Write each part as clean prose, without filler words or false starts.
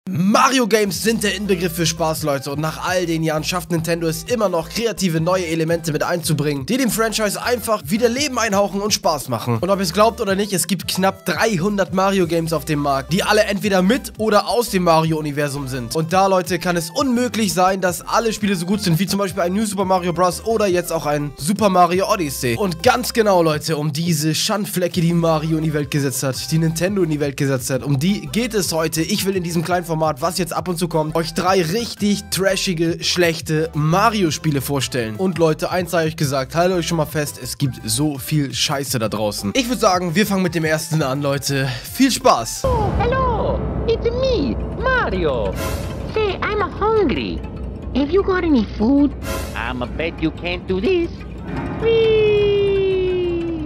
Mario Games sind der Inbegriff für Spaß, Leute, und nach all den Jahren schafft Nintendo es immer noch, kreative neue Elemente mit einzubringen, die dem Franchise einfach wieder Leben einhauchen und Spaß machen. Und ob ihr es glaubt oder nicht, es gibt knapp 300 Mario Games auf dem Markt, die alle entweder mit oder aus dem Mario-Universum sind. Und da, Leute, kann es unmöglich sein, dass alle Spiele so gut sind, wie zum Beispiel ein New Super Mario Bros. Oder jetzt auch ein Super Mario Odyssey. Und ganz genau, Leute, um diese Schandflecke, die Mario in die Welt gesetzt hat, die Nintendo in die Welt gesetzt hat, um die geht es heute. Ich will in diesem kleinen Format, was jetzt ab und zu kommt, euch 3 richtig trashige, schlechte Mario-Spiele vorstellen. Und Leute, eins sei euch gesagt, haltet euch schon mal fest, es gibt so viel Scheiße da draußen. Ich würde sagen, wir fangen mit dem ersten an, Leute. Viel Spaß! Oh, hello! It's me, Mario! Say, I'm hungry. Have you got any food? I'ma bet you can't do this. Whee!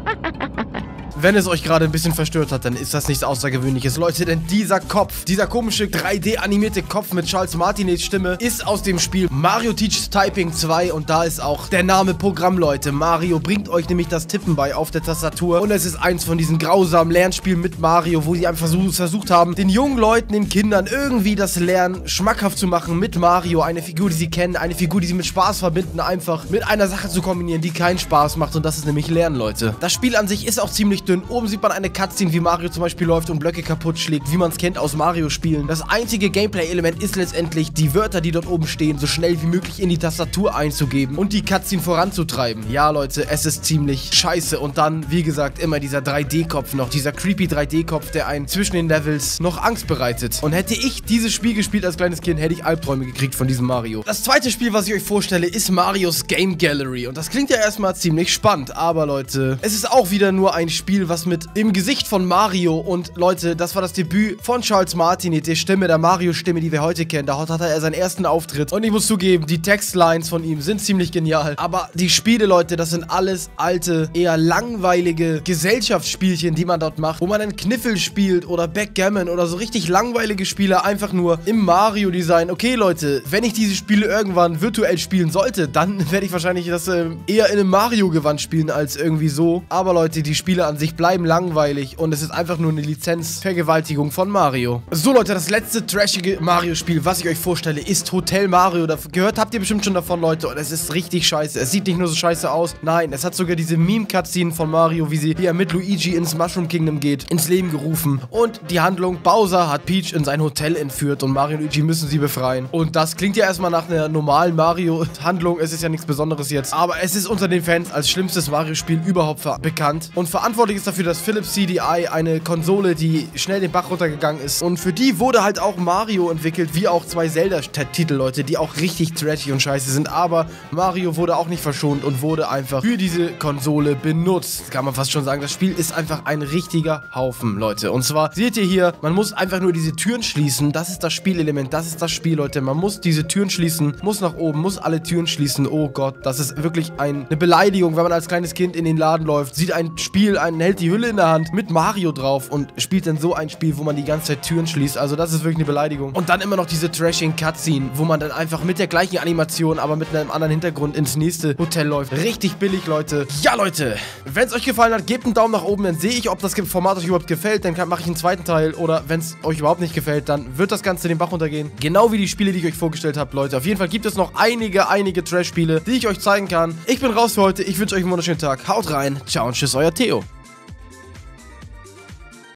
Wenn es euch gerade ein bisschen verstört hat, dann ist das nichts Außergewöhnliches, Leute, denn dieser Kopf, dieser komische 3D-animierte Kopf mit Charles Martinets Stimme, ist aus dem Spiel Mario Teaches Typing 2 und da ist auch der Name Programm, Leute. Mario bringt euch nämlich das Tippen bei auf der Tastatur und es ist eins von diesen grausamen Lernspielen mit Mario, wo sie einfach versucht haben, den jungen Leuten, den Kindern irgendwie das Lernen schmackhaft zu machen mit Mario, eine Figur, die sie kennen, eine Figur, die sie mit Spaß verbinden, einfach mit einer Sache zu kombinieren, die keinen Spaß macht und das ist nämlich Lernen, Leute. Das Spiel an sich ist auch ziemlich dünn. Oben sieht man eine Cutscene, wie Mario zum Beispiel läuft und Blöcke kaputt schlägt, wie man es kennt aus Mario-Spielen. Das einzige Gameplay-Element ist letztendlich, die Wörter, die dort oben stehen, so schnell wie möglich in die Tastatur einzugeben und die Cutscene voranzutreiben. Ja, Leute, es ist ziemlich scheiße. Und dann, wie gesagt, immer dieser 3D-Kopf noch, dieser creepy 3D-Kopf, der einen zwischen den Levels noch Angst bereitet. Und hätte ich dieses Spiel gespielt als kleines Kind, hätte ich Albträume gekriegt von diesem Mario. Das zweite Spiel, was ich euch vorstelle, ist Marios Game Gallery. Und das klingt ja erstmal ziemlich spannend, aber Leute, es ist auch wieder nur ein Spiel, was mit dem Gesicht von Mario und Leute, das war das Debüt von Charles Martinet, der Stimme, der Mario-Stimme, die wir heute kennen. Da hatte er seinen ersten Auftritt und ich muss zugeben, die Textlines von ihm sind ziemlich genial. Aber die Spiele, Leute, das sind alles alte, eher langweilige Gesellschaftsspielchen, die man dort macht, wo man einen Kniffel spielt oder Backgammon oder so richtig langweilige Spiele einfach nur im Mario-Design. Okay, Leute, wenn ich diese Spiele irgendwann virtuell spielen sollte, dann werde ich wahrscheinlich das eher in einem Mario-Gewand spielen als irgendwie so. Aber Leute, die Spiele an sich bleiben langweilig und es ist einfach nur eine Lizenzvergewaltigung von Mario. So, Leute, das letzte trashige Mario-Spiel, was ich euch vorstelle, ist Hotel Mario. Gehört habt ihr bestimmt schon davon, Leute, und es ist richtig scheiße. Es sieht nicht nur so scheiße aus, nein, es hat sogar diese Meme-Cutscene von Mario, wie er mit Luigi ins Mushroom Kingdom geht, ins Leben gerufen. Und die Handlung, Bowser hat Peach in sein Hotel entführt und Mario und Luigi müssen sie befreien. Und das klingt ja erstmal nach einer normalen Mario-Handlung, es ist ja nichts Besonderes jetzt, aber es ist unter den Fans als schlimmstes Mario-Spiel überhaupt bekannt. Und verantwortlich ist dafür das Philips CDI, eine Konsole, die schnell den Bach runtergegangen ist. Und für die wurde halt auch Mario entwickelt, wie auch 2 Zelda-Titel, Leute, die auch richtig trashy und scheiße sind. Aber Mario wurde auch nicht verschont und wurde einfach für diese Konsole benutzt. Kann man fast schon sagen, das Spiel ist einfach ein richtiger Haufen, Leute. Und zwar, seht ihr hier, man muss einfach nur diese Türen schließen. Das ist das Spielelement, das ist das Spiel, Leute. Man muss diese Türen schließen, muss nach oben, muss alle Türen schließen. Oh Gott, das ist wirklich eine Beleidigung, wenn man als kleines Kind in den Laden läuft, sieht ein Spiel, hält die Hülle in der Hand mit Mario drauf und spielt dann so ein Spiel, wo man die ganze Zeit Türen schließt. Also das ist wirklich eine Beleidigung. Und dann immer noch diese trashing Cutscene, wo man dann einfach mit der gleichen Animation, aber mit einem anderen Hintergrund ins nächste Hotel läuft. Richtig billig, Leute. Ja, Leute, wenn es euch gefallen hat, gebt einen Daumen nach oben, dann sehe ich, ob das Format euch überhaupt gefällt. Dann mache ich einen zweiten Teil oder wenn es euch überhaupt nicht gefällt, dann wird das Ganze den Bach runtergehen. Genau wie die Spiele, die ich euch vorgestellt habe, Leute. Auf jeden Fall gibt es noch einige Trash-Spiele, die ich euch zeigen kann. Ich bin raus für heute. Ich wünsche euch einen wunderschönen Tag. Haut rein. Ciao und tschüss, euer Theo.